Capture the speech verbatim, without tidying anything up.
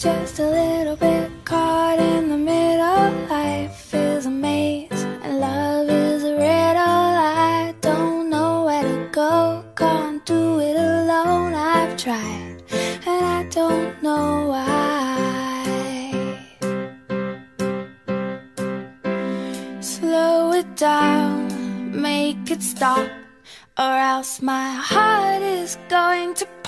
just a little bit caught in the middle. Life is a maze and love is a riddle. I don't know where to go, can't do it alone. I've tried and I don't know why. Slow it down, make it stop, or else my heart is going to